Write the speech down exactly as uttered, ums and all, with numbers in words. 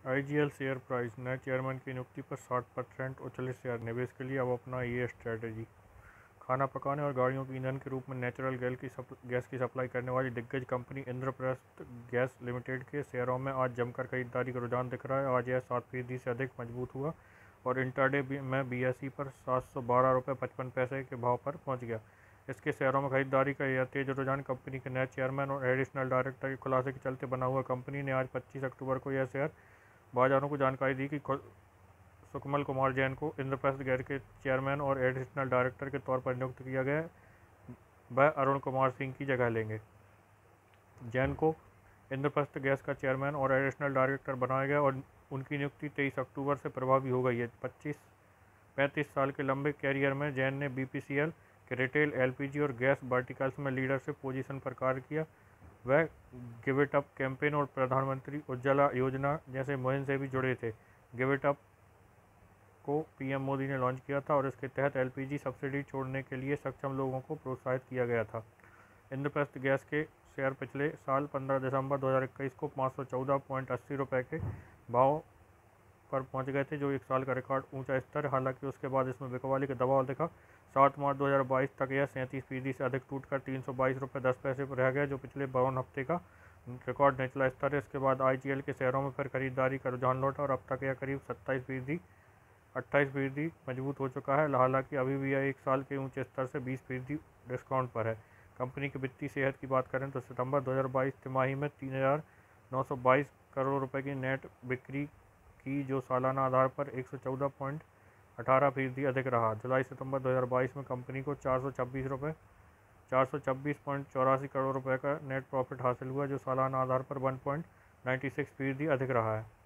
IGL share price. नए chairman की नियुक्ति पर साठ परसेंट उछले शेयर। निवेश के लिए अब अपना ये स्ट्रेटजी। खाना पकाने और गाड़ियों के ईंधन के रूप में नेचुरल गैस की सप, गैस की सप्लाई करने वाली दिग्गज कंपनी इंद्रप्रस्थ गैस लिमिटेड के शेयरों में आज जमकर खरीदारी का रुझान दिख रहा है। आज यह सात फीसदी से अधिक मजबूत हुआ और इंटरडे में बीएसई पर सात सौ बारह रुपये पचपन पैसे के भाव पर पहुंच गया। इसके शेयरों में खरीदारी का यह तेज रुझान कंपनी के नए चेयरमैन और एडिशनल डायरेक्टर के खुलासे के चलते बना हुआ। कंपनी ने आज पच्चीस अक्टूबर को यह शेयर बाजारों को जानकारी दी कि सुकमल कुमार जैन को इंद्रप्रस्थ गैस के चेयरमैन और एडिशनल डायरेक्टर के तौर पर नियुक्त किया गया। वह अरुण कुमार सिंह की जगह लेंगे। जैन को इंद्रप्रस्थ गैस का चेयरमैन और एडिशनल डायरेक्टर बनाया गया और उनकी नियुक्ति तेईस अक्टूबर से प्रभावी हो गई है। पच्चीस पैंतीस साल के लंबे कैरियर में जैन ने बीपीसीएल के रिटेल, एलपीजी और गैस वर्टिकल्स में लीडरशिप पोजीशन पर कार्य किया। वह गिव इट अप कैंपेन और प्रधानमंत्री उज्ज्वला योजना जैसे मुहिम से भी जुड़े थे। गिव इट अप को पीएम मोदी ने लॉन्च किया था और इसके तहत एलपीजी सब्सिडी छोड़ने के लिए सक्षम लोगों को प्रोत्साहित किया गया था। इंद्रप्रस्थ गैस के शेयर पिछले साल पंद्रह दिसंबर दो हज़ार इक्कीस को पाँच सौ चौदह पॉइंट अस्सी रुपये के भाव पर पहुंच गए थे, जो एक साल का रिकॉर्ड ऊंचा स्तर। हालांकि उसके बाद इसमें बिकवाली का दबाव दिखा। सात मार्च दो हज़ार बाईस तक यह सैंतीस फीसदी से अधिक टूटकर तीन सौ बाईस रुपये दस पैसे पर रह गया, जो पिछले बावन हफ्ते का रिकॉर्ड निचला स्तर है। इसके बाद आईजीएल के शेयरों में फिर खरीदारी का रुझान लौटा और अब तक यह करीब सत्ताईस फीसदी अट्ठाईस फीसदी मजबूत हो चुका है। हालांकि अभी भी यह एक साल के ऊंचे स्तर से बीस फीसदी डिस्काउंट पर है। कंपनी की वित्तीय सेहत की बात करें तो सितंबर दो हज़ार बाईस तिमाही में तीन हज़ार नौ सौ बाईस करोड़ रुपए की नेट बिक्री की, जो सालाना आधार पर एक सौ चौदह पॉइंट अठारह फीसदी अधिक रहा। जुलाई सितंबर दो हज़ार बाईस में कंपनी को चार सौ छब्बीस रुपये चार सौ छब्बीस पॉइंट चौरासी करोड़ रुपए का नेट प्रॉफिट हासिल हुआ, जो सालाना आधार पर वन पॉइंट नाइन्टी सिक्स फीसदी अधिक रहा है।